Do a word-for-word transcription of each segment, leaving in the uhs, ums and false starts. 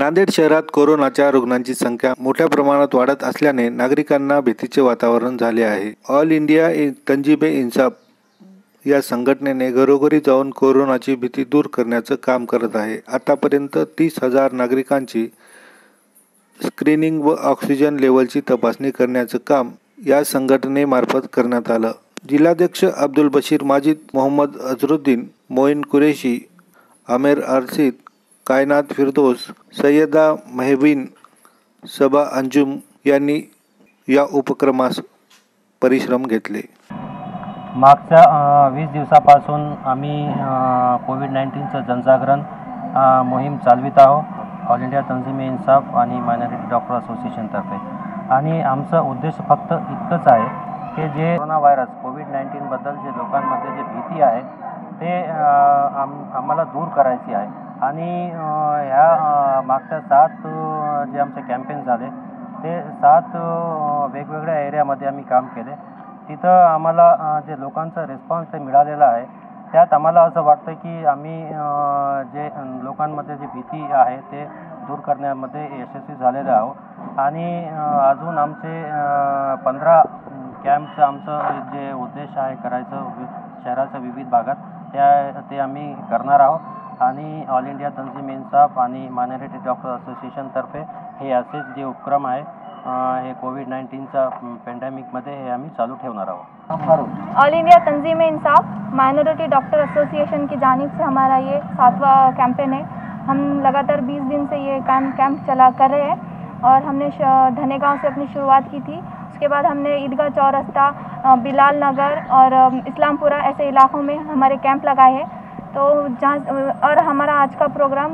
नांदेड शहरात कोरोनाच्या रुग्णांची संख्या मोठ्या प्रमाणात वाढत असल्याने नागरिकांना भीतीचे वातावरण झाले आहे। ऑल इंडिया तंजीबे इन्साफ या संघटनेने घरोघरी जाऊन कोरोनाची भीती दूर करण्याचं काम करत आहे। आतापर्यंत तीस हजार नागरिकांची स्क्रीनिंग व ऑक्सिजन लेवलची तपासणी करण्याचं काम या संघटनेमार्फत करण्यात आलं। जिल्हाध्यक्ष अब्दुल बशीर माजिद, मोहम्मद अजरुद्दीन, मोइन कुरेशी, आमिर अरशीद, कायनात फिरदौस, सैयदा महबीन, सबा अंजुम यांनी या उपक्रमास परिश्रम घेतले। मागच्या वीस दिवसापासून आम्ही कोविड नाईन्टीनचं जनजागरण मोहीम चालवित आहोत ऑल इंडिया तंजीमे इन्साफ आणि मायनॉरिटी डॉक्टर असोसिएशनतर्फे। आणि आमचा उद्देश फक्त इतकंच आहे की जे कोरोना व्हायरस कोविड नाईन्टीनबद्दल जे लोकांमध्ये जे भीती आहे ते आम आम्हाला दूर करायची आहे। आणि ह्या मागच्या सात जे आमचे कॅम्पेन झाले ते सात वेगवेगळ्या एरियामध्ये आम्ही काम केले। तिथं आम्हाला जे लोकांचा रिस्पॉन्स ते मिळालेला आहे त्यात आम्हाला असं वाटतं की आम्ही जे लोकांमध्ये जी भीती आहे ते दूर करण्यामध्ये यशस्वी झालेले आहोत। आणि अजून आमचे पंधरा कॅम्पचं आमचं जे उद्देश आहे करायचं शहराच्या विविध भागात त्या ते आम्ही करणार आहोत। आणि ऑल इंडिया तंजीम इन्साफ आणि मायनॉरिटी डॉक्टर असोसिएशनतर्फे हे असेच जे उपक्रम आहे हे कोविड नाईन्टीनचा पेंडेमिकमध्ये हे आम्ही चालू ठेवणार आहोत। All India Tanzeem Insaf minority doctor association की जानिब से हमारा ये सातवां कैंपेन है। हम लगातार बीस दिन से ये कैंप कैंप चला कर रहे हैं और हमने धने गाँव से अपनी शुरुआत की थी। उसके बाद हमने ईदगाह चौरस्ता, बिलाल नगर और इस्लामपुरा ऐसे इलाकों में हमारे कैंप लगाए हैं। तो जहाँ और हमारा आज का प्रोग्राम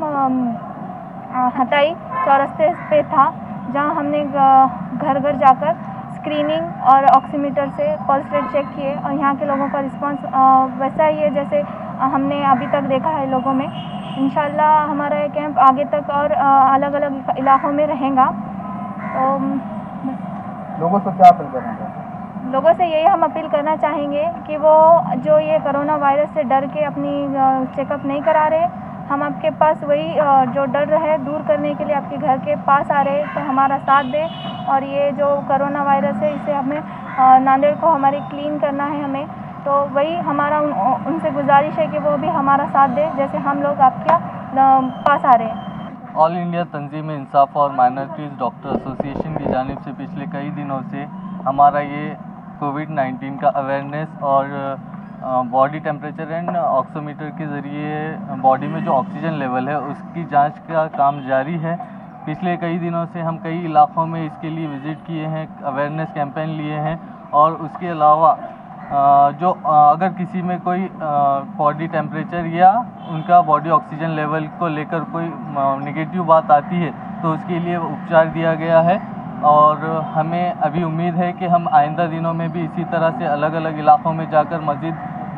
हताई चौरस्ते पे था जहाँ हमने घर घर जाकर स्क्रीनिंग और ऑक्सीमीटर से पल्स रेट चेक किए और यहाँ के लोगों का रिस्पांस वैसा ही है जैसे हमने अभी तक देखा है लोगों में। इंशाल्लाह हमारा ये कैंप आगे तक और अलग अलग इलाकों में रहेगा। तो लोगों से क्या अपील करेंगे? लोगों से यही हम अपील करना चाहेंगे कि वो जो ये कोरोना वायरस से डर के अपनी चेकअप नहीं करा रहे, हम आपके पास वही जो डर है दूर करने के लिए आपके घर के पास आ रहे तो हमारा साथ दे। और ये जो कोरोना वायरस है इसे हमें नांदेड़ को हमारे क्लीन करना है हमें, तो वही हमारा उन, उनसे गुजारिश है कि वो भी हमारा साथ दे जैसे हम लोग आपके पास आ रहे हैं। ऑल इंडिया तंजीम इंसाफ और माइनॉरिटीज़ डॉक्टर एसोसिएशन की जानिब से पिछले कई दिनों से हमारा ये कोविड नाइन्टीन का अवेयरनेस और बॉडी टेम्परेचर एंड ऑक्सीमीटर के ज़रिए बॉडी में जो ऑक्सीजन लेवल है उसकी जांच का काम जारी है। पिछले कई दिनों से हम कई इलाकों में इसके लिए विज़िट किए हैं, अवेयरनेस कैंपेन लिए हैं। और उसके अलावा जो अगर किसी में कोई बॉडी टेम्परेचर या उनका बॉडी ऑक्सीजन लेवल को लेकर कोई नेगेटिव बात आती है तो उसके लिए उपचार दिया गया है। और हमें अभी उम्मीद है कि हम आइंदा दिनों में भी इसी तरह से अलग अलग इलाकों में जाकर मज़ीद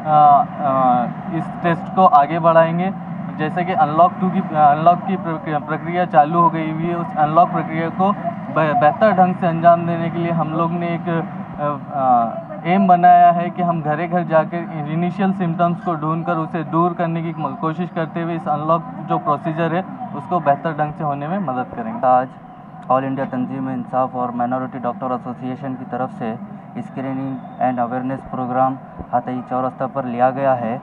इस टेस्ट को आगे बढ़ाएंगे। जैसे कि अनलॉक टू की अनलॉक की प्रक्रिया चालू हो गई हुई है, उस अनलॉक प्रक्रिया को बेहतर ढंग से अंजाम देने के लिए हम लोग ने एक एम बनाया है कि हम घरे घर जाकर इनिशियल सिम्टम्स को ढूंढकर उसे दूर करने की कोशिश करते हुए इस अनलॉक जो प्रोसीजर है उसको बेहतर ढंग से होने में मदद करेंगे। आज ऑल इंडिया तंजीम इंसाफ और माइनॉरिटी डॉक्टर एसोसिएशन की तरफ से screening and awareness programme Hatai Chaurasta पर लिया गया है,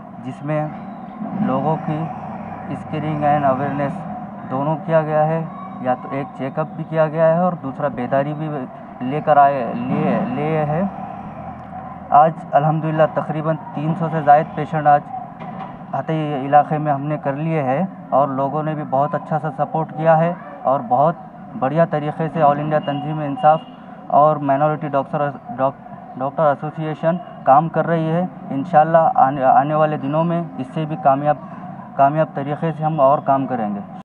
जिसमें लोगों की स्क्रीनिंग एंड अवेयरनेस दोनों किया गया है। या तो एक चेकअप भी किया गया है और दूसरा बेदारी भी लेकर आए लिए लिए है। आज अल्हम्दुलिल्लाह तकरीबन तीन सौ से ज़ायद पेशेंट आज हताई इलाके में हमने कर लिए हैं और लोगों ने भी बहुत अच्छा सा सपोर्ट किया है और बहुत बढ़िया तरीक़े से ऑल इंडिया तंजीम इंसाफ और माइनॉरिटी डॉक्टर डॉक्टर एसोसिएशन काम कर रही है। इंशाल्लाह आने आने वाले दिनों में इससे भी कामयाब कामयाब तरीक़े से हम और काम करेंगे।